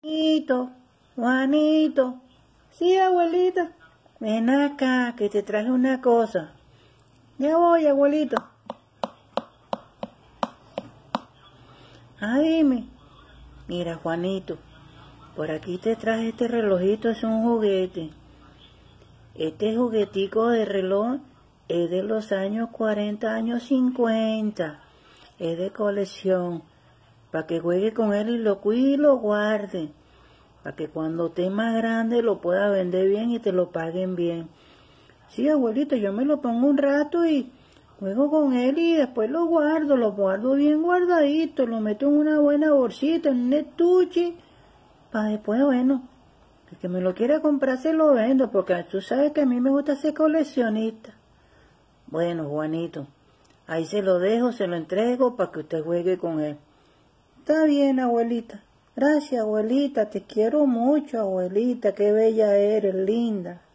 Juanito, Juanito. Sí, abuelita. Ven acá, que te traje una cosa. Ya voy, abuelito. Ah, dime. Mira, Juanito, por aquí te traje este relojito, es un juguete. Este juguetico de reloj es de los años 40, años 50. Es de colección. Para que juegue con él y lo cuide y lo guarde. Para que cuando esté más grande lo pueda vender bien y te lo paguen bien. Sí, abuelito, yo me lo pongo un rato y juego con él y después lo guardo bien guardadito, lo meto en una buena bolsita, en un estuche, para después, bueno, el que me lo quiera comprar se lo vendo, porque tú sabes que a mí me gusta ser coleccionista. Bueno, Juanito, ahí se lo dejo, se lo entrego para que usted juegue con él. Está bien, abuelita. Gracias, abuelita, te quiero mucho, abuelita, qué bella eres, linda.